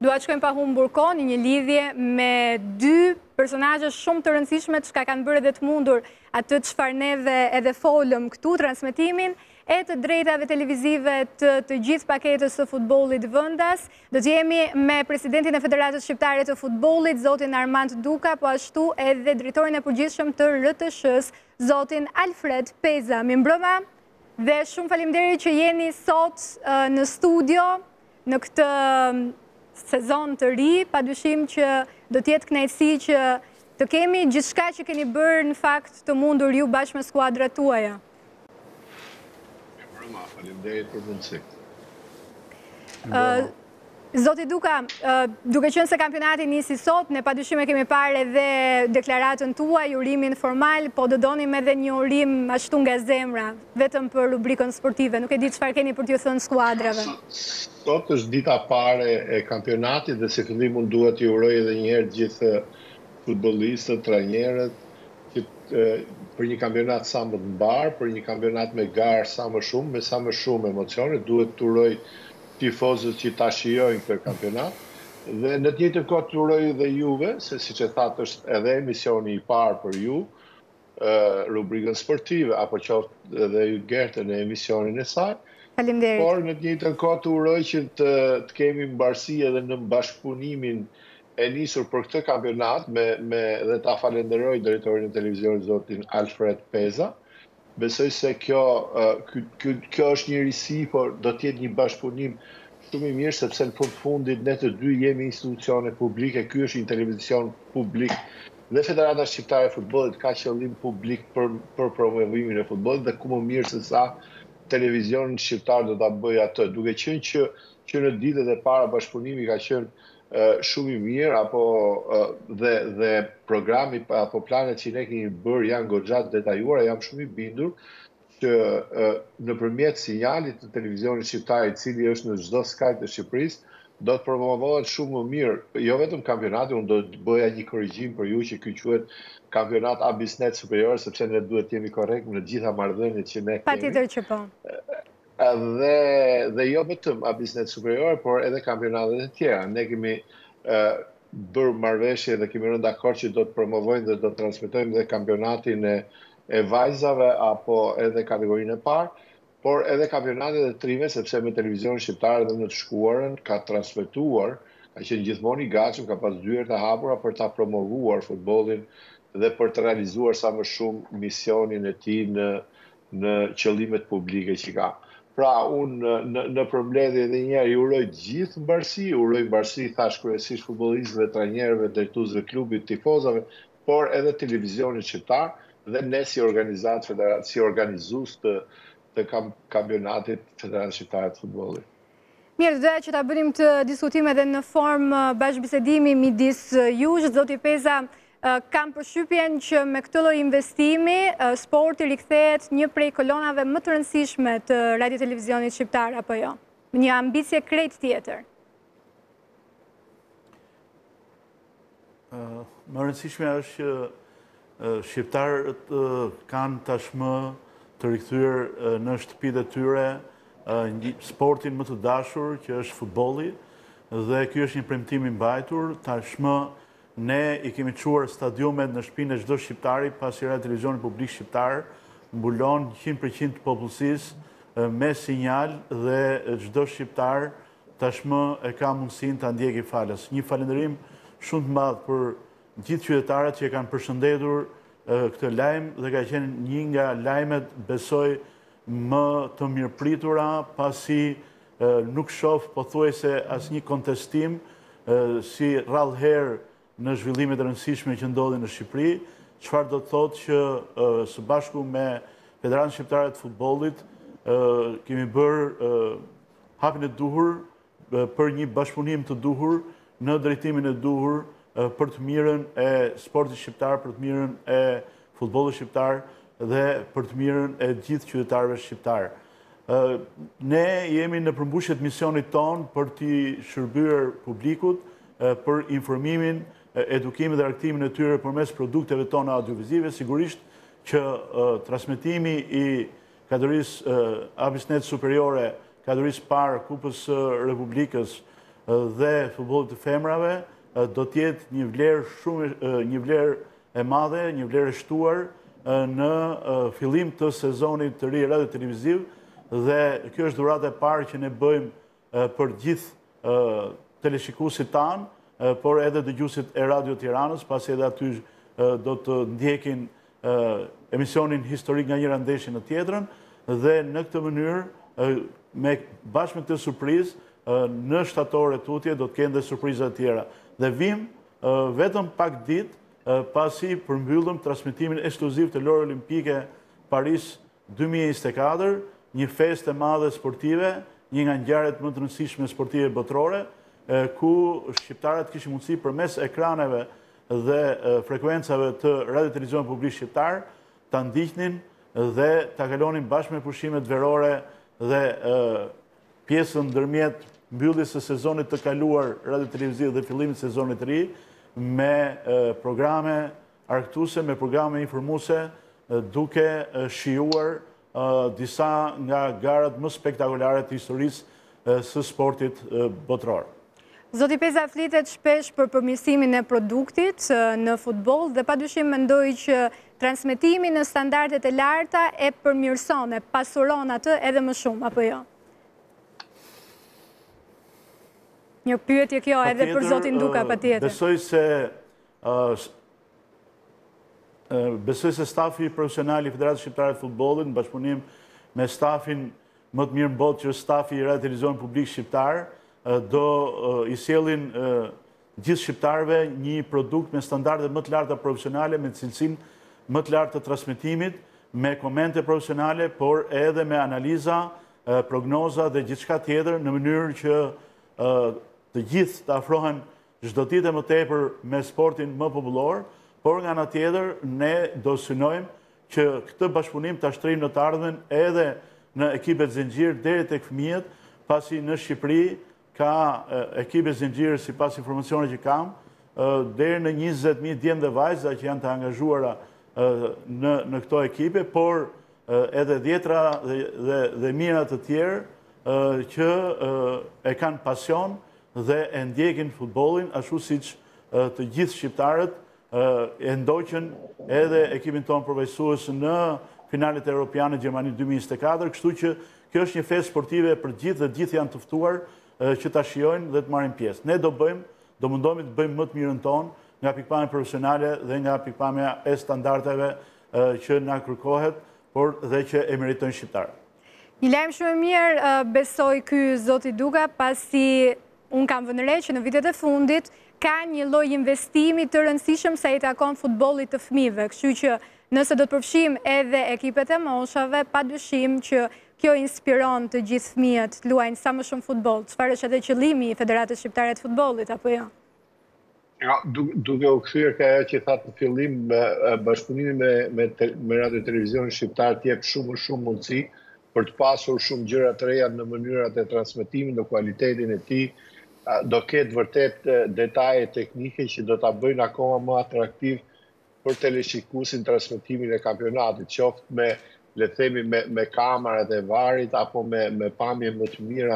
Dua të shkojmë pa humbur kohë në një lidhje me dy personazhe shumë të rëndësishme që kanë bërë edhe të mundur atë çfarë neve edhe folëm këtu, transmetimin e të drejtave televizive të gjithë paketës së futbollit vendas. Do të jemi me presidentin e Federatës Shqiptare të Futbollit, zotin Armand Duka, po ashtu edhe drejtorin e përgjithshëm të RTS-s, zotin Alfred Peza. Mirëmbrëma dhe shumë faleminderit që jeni sot në studio në këtë sezon të ri, padyshim që do t'jetë kënaqësi që të kemi gjithçka që keni bërë në fakt të mundur ju bashkë me skuadrat tuaja. Faleminderit për mundësi. Zoti Duka, duke qenë se kampionati nisi sot, ne padyshim e kemi parë edhe deklaratën tuaj, urimin formal, po do donim edhe një urim ashtu nga zemra, vetëm për rubrikën sportive. Nuk e di çfarë keni për t'ju thënë skuadrave. Sot është dita pare e kampionatit dhe si fillim unë duhet t'ju uroj edhe një herë gjithë futbollistët, trajnerët, që për një kampionat sa më të mbar, për një kampionat me garë sa më shumë, me sa më shumë emocione, duhet t'u uroj tifozët që ta shijojnë këtë kampionat. Dhe në të njëjtën kohë t'u uroj dhe juve, se siç e thatë është edhe emisioni i parë për ju, rubrikën sportive, apo qoftë edhe ju Gertën në emisionin e saj. Faleminderit. Por në të njëjtën kohë t'u uroj që të kemi mbarësi edhe në bashkëpunimin e nisur për këtë kampionat dhe ta falenderoj drejtorin e televizionit zotin Alfred Peza. Besoj se kjo është një risi, por do t'jetë një bashkëpunim shumë i mirë, sepse në fundit ne të dy jemi institucione publike, ky është një televizion publik dhe Federata Shqiptare e Futbollit ka qëllim publik për promovimin e futbollit dhe ku më mirë se sa televizionin shqiptar do ta bëjë atë, duke qenë që në ditët e para bashkëpunimi ka qenë shumë i mirë, dhe programi apo planet që ne kemi bërë janë goxha të detajuara, jam shumë i bindur që nëpërmjet sinjalit të televizionit shqiptar, i cili është në çdo skaj të Shqipërisë, do të promovohet shumë më mirë, jo vetëm kampionati, unë do të bëja një korrigjim për ju që ky quhet kampionat A Biznet Superior, sepse ne duhet të jemi korrekt në gjitha marrëdhëniet që ne kemi. Patjetër që po. Dhe jo vetëm A Biznet Superior, por edhe kampionatet e tjera. Ne kemi bërë marrëveshje dhe kemi rënë dakord që do të promovojnë dhe do të transmetojmë dhe kampionatin e vajzave apo edhe kategorinë e parë, por edhe kampionatet e trive, sepse me televizionin shqiptar edhe në të shkuarën ka transmetuar, ka qenë gjithmonë i gatshëm, ka pas dyert e hapura për ta promovuar futbollin dhe për të realizuar sa më shumë misionin e tij në qëllimet publike që ka. Pra, unë në përmbledhje edhe një herë i uroj gjithë mbarësi, uroj mbarësi thash kryesisht futbollistëve, trajnerëve, drejtuesve klubit, tifozave, por edhe televizionit shqiptar dhe ne si organizues të kampionatit Federatës Shqiptare të Futbollit. Mirë, doja që ta bënim të diskutim edhe në formë bashkëbisedimi midis jush, zoti Peza. Kam përshtypjen që me këtë lloj investimi, sporti rikthehet një prej kolonave më të rëndësishme të radio-televizionit shqiptar, apo jo? Një ambicie krejt tjetër. Më rëndësishme është që shqiptarët kanë tashmë të rikthyer në shtëpitë e tyre sportin më të dashur, që është futbolli, dhe ky është një premtim i mbajtur. Tashmë ne i kemi çuar stadiumet në shtëpinë e çdo shqiptari, pasi radio-televizioni publik shqiptar mbulon 100% të popullsisë me sinjal dhe çdo shqiptar tashmë e ka mundësinë ta ndjekë falas. Një falënderim shumë të madh për gjithë qytetarët që e kanë përshëndetur këtë lajm dhe ka qenë një nga lajmet, besoj, më të mirëpritura, pasi nuk shoh pothuajse asnjë kontestim si rrallëherë në zhvillimet e rëndësishme që ndodhin në Shqipëri, çfarë do të thotë që së bashku me Federatën Shqiptare të Futbollit kemi bërë hapjen e duhur për një bashkëpunim të duhur në drejtimin e duhur për të mirën e sportit shqiptar, për të mirën e futbollit shqiptar dhe për të mirën e gjithë qytetarëve shqiptar. Ne jemi në përmbushje të misionit ton për t'i shërbyer publikut për informimin, edukimin dhe argëtimin e tyre përmes produkteve tona audiovizive. Sigurisht që transmetimi i kategorisë A Biznet Superiore, kategorisë parë Kupës së Republikës, dhe futbollit të femrave do t'jetë një vlerë e madhe, një vlerë e shtuar në fillim të sezonit të ri radio televiziv, dhe kjo është dhurata e parë që ne bëjmë për gjithë teleshikuesit tanë, por edhe dëgjuesit e Radio Tiranës, pasi edhe aty do të ndjekin emisionin historik nga njëra ndeshje në tjetrën, dhe në këtë mënyrë, bashkë me këtë surprizë, në shtator e tutje do të kenë dhe surprizat tjera. Dhe vim vetëm pak ditë pasi përmbyllëm transmitimin ekskluziv të lojës olimpike Paris 2024, një festë e madhe sportive, një nga ngjarjet më të rëndësishme sportive botërore, ku shqiptarët kishin mundësi përmes ekraneve dhe frekuencave të radio televizionit publik shqiptar ta ndiqnin dhe ta kalonin bashkë me pushimet verore dhe pjesën ndërmjet mbylljes së sezonit të kaluar radio televiziv dhe fillimit të sezonit të ri me programe argëtuese, me programe informuese, duke shijuar disa nga garat më spektakolare të historisë së sportit botëror. Zoti Peza flitet shpesh për përmirësimin e produktit në futboll dhe padyshim mendoj që transmetimi në standardet e larta e përmirëson, e pasuron atë edhe më shumë, apo jo? Një pyetje kjo edhe për zotin Duka, patjetër. Besoj se stafi profesional i Federatës Shqiptare të Futbollit, në bashkëpunim me stafin më të mirë në botë që është stafi i Radio Televizionit Publik Shqiptar, do i sjellin gjithë shqiptarëve një produkt me standarde më të larta profesionale, me cilësinë më të lartë të transmetimit, me komente profesionale, por edhe me analiza, prognoza dhe gjithçka tjetër në mënyrë që të gjithë të afrohen çdo ditë më tepër me sportin më popullor, por nga ana tjetër ne do synojmë që këtë bashkëpunim ta shtrijmë në të ardhmen edhe në ekipet zinxhir deri tek fëmijët, pasi në Shqipëri ka ekipe zinxhir sipas informacioneve që kam, deri në 20.000 djemë dhe vajza që janë të angazhuara në këto ekipe, por edhe dhjetra dhe mijëra të tjerë që e kanë pasion dhe e ndjekin futbollin ashtu siç të gjithë shqiptarët e ndoqën edhe ekipin tonë përvojësues në finalet europiane Gjermani 2024, kështu që kjo është një festë sportive për gjithë dhe gjithë janë të ftuar që ta shijojnë dhe të marrin pjesë. Ne do mundohemi të bëjmë më të mirën tonë nga pikpamja profesionale dhe nga pikpamja e standardeve që na kërkohet, por dhe që e meritojnë shqiptarët. Një lajm shumë i mirë besoj ky zoti Duka, pasi unë kam vënë re që në vitet e fundit ka një lloj investimi të rëndësishëm sa i takon futbollit të fëmijëve, kështu që nëse do të përfshijmë edhe ekipet e moshave, padyshim që kjo inspiron të gjithë fëmijët të luajnë sa më shumë futboll. Çfarë është edhe qëllimi i Federatës Shqiptare të Futbollit, apo jo? Ja, duke u kthyer ka ajo që thatë në fillim, bashkëpunimi me Radio Televizionin Shqiptar të jep shumë mundësi për të pasur shumë gjëra të reja në mënyrat e transmetimit, në cilëtetin e tij, do ketë vërtet detaje teknike që do ta bëjnë akoma më atraktiv për teleshikuesin transmetimin e kampionatit, qoftë me le të themi me kamerat e varit apo me pamje më të mira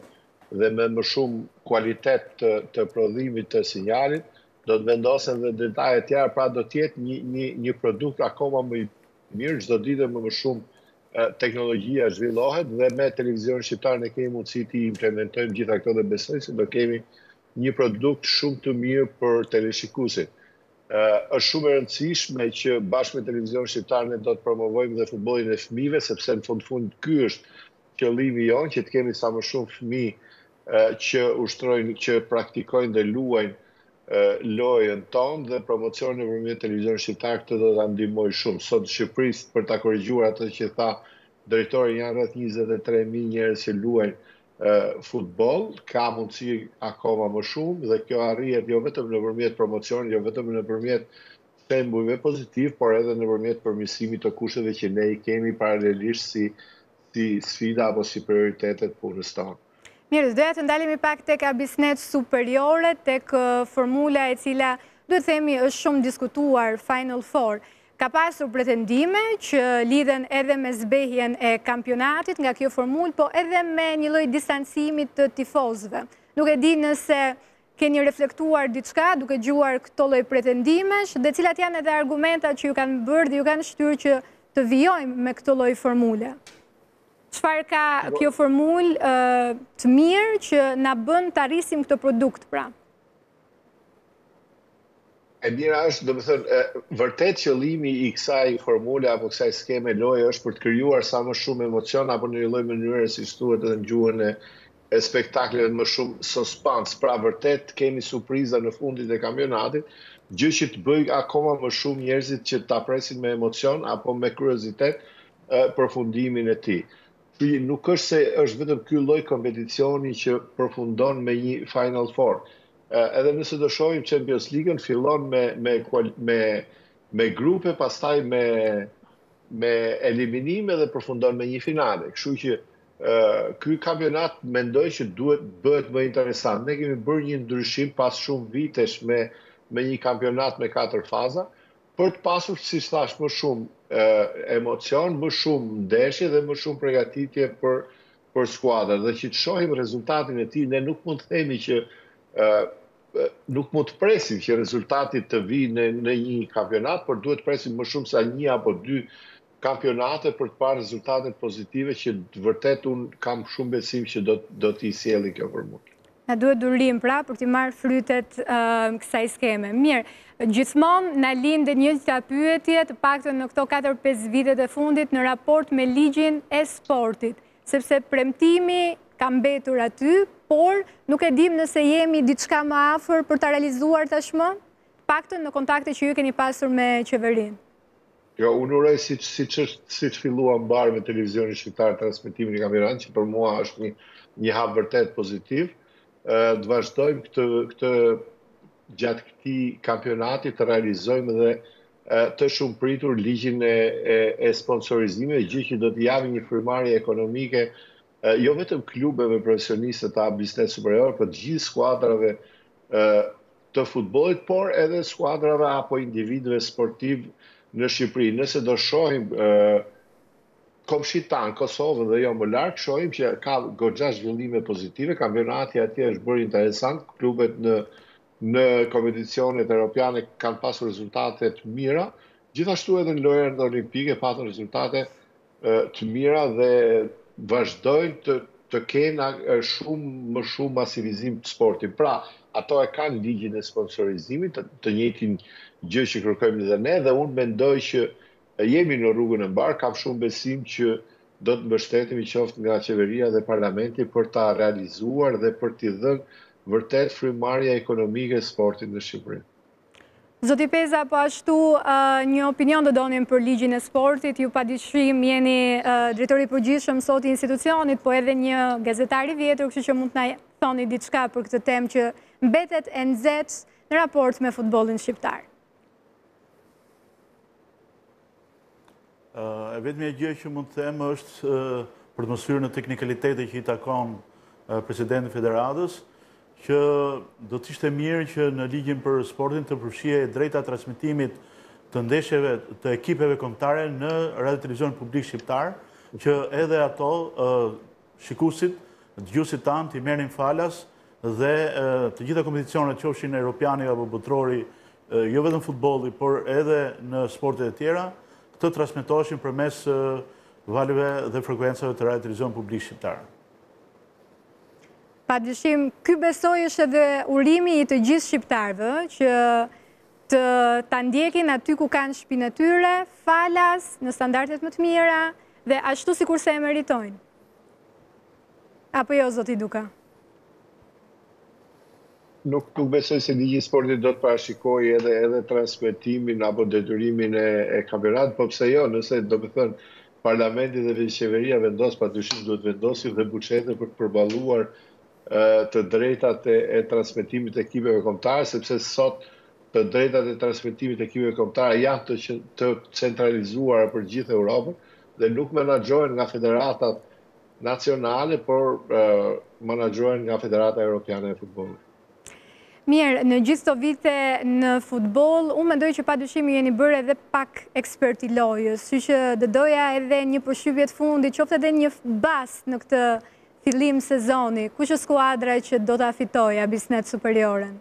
dhe me më shumë kualitet të prodhimit të sinjalit, do të vendosen dhe detaje të tjera, pra do të jetë një produkt akoma më i mirë, çdo ditë më shumë teknologjia zhvillohet dhe me televizionin shqiptar ne kemi mundësi të implementojmë gjitha këto dhe besoj se do kemi një produkt shumë të mirë për teleshikuesin. Është shumë e rëndësishme që bashkë me televizionin shqiptar ne do të promovojmë dhe futbollin e fëmijëve, sepse në fund ky është qëllimi jonë, që të kemi sa më shumë fëmijë që ushtrojnë, që praktikojnë dhe luajnë lojën tonë dhe promocionin nëpërmjet televizionit shqiptar këtë do ta ndihmojë shumë. Sot në Shqipëri, për ta korrigjuar atë që tha drejtori, janë rreth 23.000 njerëz që luajnë futboll, ka mundësi akoma më shumë dhe kjo arrihet jo vetëm nëpërmjet promocionit, jo vetëm nëpërmjet shembujve pozitiv, por edhe nëpërmjet përmirësimit të kushteve që ne i kemi paralelisht si sfida apo si prioritetet punës tonë. Mirë, doja të ndalemi pak tek abisnet superiore, tek formula e cila duhet themi është shumë diskutuar, Final Four. Ka pasur pretendime që lidhen edhe me zbehjen e kampionatit nga kjo formulë, po edhe me një lloj distancimit të tifozëve. Nuk e di nëse keni reflektuar diçka duke dëgjuar këto lloj pretendimesh dhe cilat janë edhe argumentat që ju kanë bërë dhe ju kanë shtyrë që të vijojmë me këtë lloj formule. Çfarë ka kjo formulë të mirë që na bën të arrisim këtë produkt pra? E mira është, do të thënë, vërtet qëllimi i kësaj formule apo kësaj skeme loje është për të krijuar sa më shumë emocion apo në një lloj mënyre si thuhet edhe në gjuhën e spektaklet më shumë suspans. Pra vërtet kemi surpriza në fundit e kampionatit, gjë që të bëj akoma më shumë njerëzit që ta presin me emocion apo me kuriozitet përfundimin e tij. Nuk është se është vetëm ky lloj kompeticioni që përfundon me një Final Four. Edhe nëse do shohim Champions League-ën, fillon me grupe, pastaj me eliminime dhe përfundon me një finale. Kështu që ky kampionat mendoj që duhet bëhet më interesant. Ne kemi bërë një ndryshim pas shumë vitesh me një kampionat me 4 faza, për të pasur, si thash, më shumë emocion, më shumë ndeshje dhe më shumë përgatitje për skuadrën. Dhe që të shohim rezultatin e tij, ne nuk mund të themi që nuk mund të presim që rezultati të vijë në një kampionat, por duhet të presim më shumë se 1 apo 2 kampionate për të parë rezultatet pozitive që vërtet unë kam shumë besim që do t'i sjellin kjo formulë. Na duhet durim pra për t'i marrë frytet kësaj skeme. Mirë, gjithmonë na lindë një pyetje, të paktën në këto 4-5 vitet e fundit në raport me ligjin e sportit, sepse premtimi ka mbetur aty, por nuk e dim nëse jemi diçka më afër për ta realizuar tashmë, paktën në kontakte që ju keni pasur me qeverinë. Jo, unë uroj si që fillua mbar me televizionin shqiptar transmetimin e kampionatit, që për mua është një hap vërtet pozitiv. Të vazhdojmë këtë gjatë këtij kampionati të realizojmë dhe të shumë pritur ligjin e sponsorizimit, gjë që do të japë një frymëmarrje ekonomike jo vetëm klubeve profesioniste të biznes superior, por të gjithë skuadrave të futbollit, por edhe skuadrave apo individëve sportiv në Shqipëri. Nëse do shohim komshit tanë, Kosovën dhe jo më larg, shohim që ka goxha zhvillime pozitive, kampionati atje është bërë interesant, klubet në kompeticionet europiane kanë pasur rezultate të mira, gjithashtu edhe në lojën olimpike patën rezultate të mira dhe vazhdojnë të kenë më shumë masivizim të sportit. Pra, ato e kanë ligjin e sponsorizimit, të njëjtin gjë që kërkojmë edhe ne, dhe unë mendoj që jemi në rrugën e mbar, kam shumë besim që do të mbështetemi qoftë nga qeveria dhe parlamenti për ta realizuar dhe për t'i dhënë vërtet frymëmarrja ekonomike e sportit në Shqipëri. Zoti Peza, po ashtu një opinion do donim për ligjin e sportit, ju padyshim jeni drejtori i përgjithshëm sot i institucionit, po edhe një gazetar i vjetër, kështu që mund të na thoni diçka për këtë temë që mbetet e nxehtë në raport me futbollin shqiptar. E vetmja gjë që mund të them është për të mos hyrë në teknikalitetet që i takon presidentit e federatës, që do të ishte mirë që në ligjin për sportin të përfshihej drejta transmetimit të ndeshjeve të ekipeve kombëtare në radio televizion publik shqiptar, që edhe ato shikuesit, dëgjuesit tanë t'i merrin falas dhe të gjitha kompeticionet qofshin europiani apo botrori, jo vetëm futbolli, por edhe në sportet e tjera, të transmetoheshin përmes valëve dhe frekuencave të radio televizion publik shqiptar. Padyshim, ky besoj është edhe urimi i të gjithë shqiptarëve që ta ndjekin aty ku kanë shtëpinë e tyre, falas, në standardet më të mira dhe ashtu sikurse e meritojnë. Apo jo, zoti Duka? Nuk besoj se ligji i sportit do të parashikojë edhe transmetimin apo detyrimin e kampionatit, po pse jo, nëse do të thënë parlamenti dhe qeveria vendos, padyshim duhet vendosin dhe buxhete për të përballuar të drejtat e transmetimit të ekipeve kombëtare, sepse sot të drejtat e transmetimit të ekipeve kombëtare janë të centralizuara për gjithë Europën dhe nuk menaxhohen nga federatat nacionale, por menaxhohen nga Federata Europiane e Futbollit. Mirë, në gjithë këto vite në futboll, unë mendoj që padyshim jeni bërë edhe pak ekspert i lojës, kështu që do doja edhe një përshtypje të fundit, qoftë edhe një bas në këtë fillim sezoni, kush është skuadra që do ta fitojë Abisnet Superioren?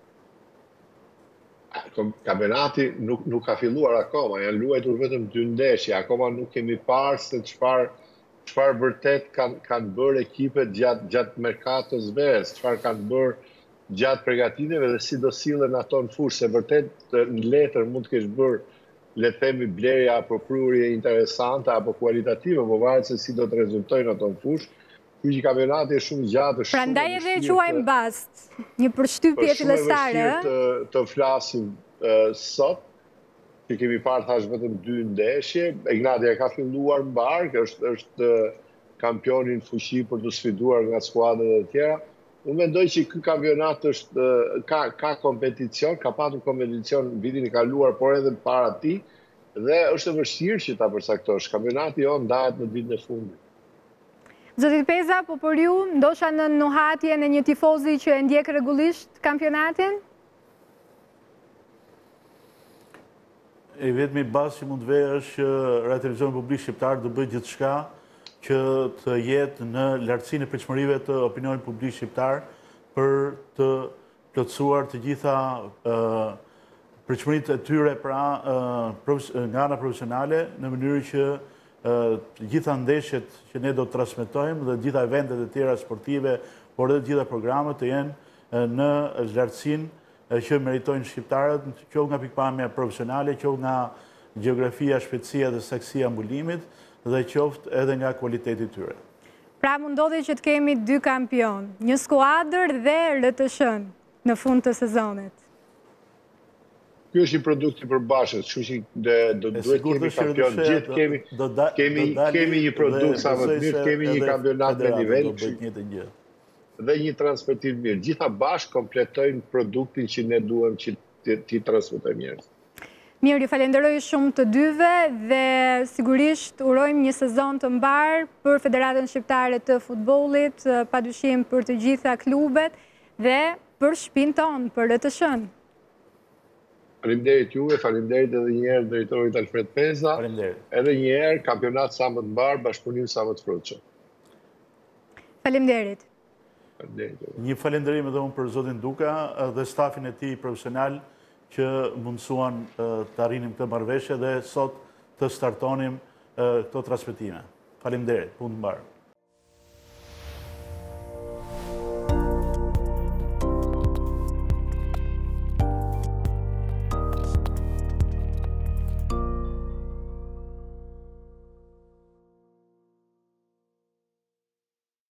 Kampionati nuk ka filluar akoma, janë luajtur vetëm 2 ndeshje, akoma nuk kemi parë se çfarë vërtet kanë bërë ekipet gjatë merkatos verës, çfarë kanë bërë gjatë përgatitjeve dhe si do sillen ato në fushë, se vërtet në letër mund të kesh bërë, le të themi, blerje apo prurje interesante apo kualitative, po varet se si do të rezultojnë ato në fushë. Ky kampionati është shumë gjatë, shumë. Prandaj edhe e quajmë bast, një përshtypje fillestare. Të flasim sot, që kemi parë thash vetëm 2 ndeshje. Egnatia ka filluar mbar, është kampioni në fuqi për të sfiduar nga skuadrat e tjera. Unë mendoj që ky kampionat ka kompeticion, ka patur kompeticion vitin e kaluar, por edhe para tij, dhe është e vështirë që ta përcaktosh. Kampionati jonë ndahet në ditën e fundit. Zotit Peza, po për ju, ndosha në nuhatjen e një tifozi që e ndjek rregullisht kampionatin? E vetmi bazë që mund të vejë është që Radio Televizioni Publik Shqiptar do bëjë gjithçka që të jetë në lartësinë e pritshmërive të opinionit publik shqiptar për të plotësuar të gjitha pritshmëritë e tyre nga ana profesionale, në mënyrë që të gjitha ndeshjet që ne do të transmetojmë dhe gjitha eventet e tjera sportive, por edhe gjitha programet të jenë në lartësinë që meritojnë shqiptarët, qoftë nga pikpamja profesionale, qoftë nga gjeografia, shpejtësia dhe saksia mbulimit, dhe qoftë edhe nga kualiteti tyre. Pra mundodhi që të kemi 2 kampion, një skuadër dhe RTS-n në fund të sezonit. Ky është një produkt i përbashkët, kështu që do duhet kemi kampion, gjithë kemi një produkt sa më të mirë, kemi një kampionat me nivel dhe një transmetim mirë. Gjitha bashkë kompletojnë produktin që ne duhem që ti transmetojmë njerëz. Mirë, ju falenderoj shumë të dyve dhe sigurisht urojmë një sezon të mbar për Federatën Shqiptare të Futbollit, padyshim për të gjitha klubet dhe për shtëpinë tonë, për RTS-n. Faleminderit juve, faleminderit edhe një herë drejtorit Alfred Peza. Edhe një herë kampionat sa më të mbar, bashkëpunim sa më të frutshëm. Faleminderit. Një falenderim edhe unë për zotin Duka dhe stafin e tij profesional që mundësuan të arrinim këtë marrëveshje dhe sot të startonim këto transmetime. Faleminderit, punë të mbar.